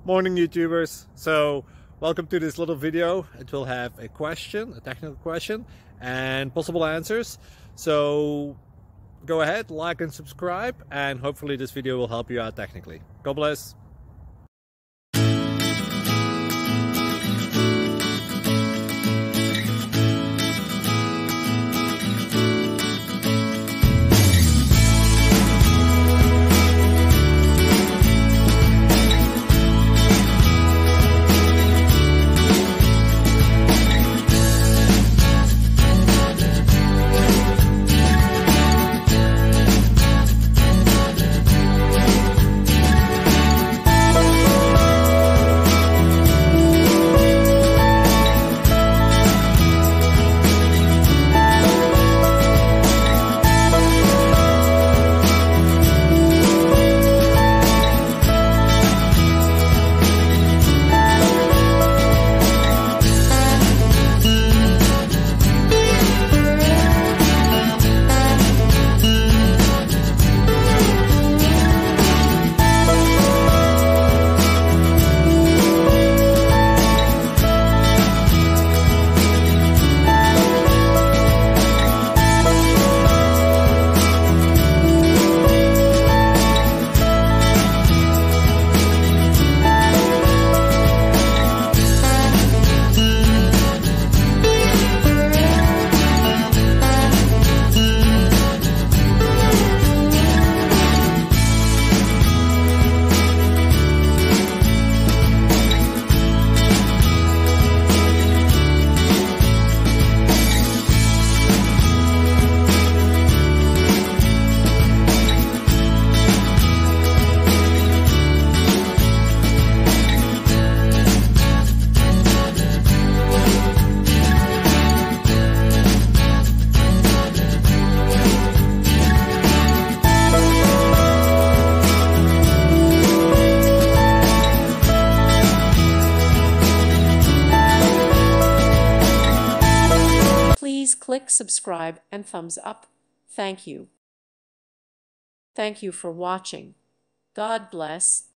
Morning YouTubers. So welcome to this little video. It will have a question, a technical question, and possible answers. So go ahead, like and subscribe, and hopefully this video will help you out technically. God bless. Please click subscribe and thumbs up. Thank you. Thank you for watching. God bless.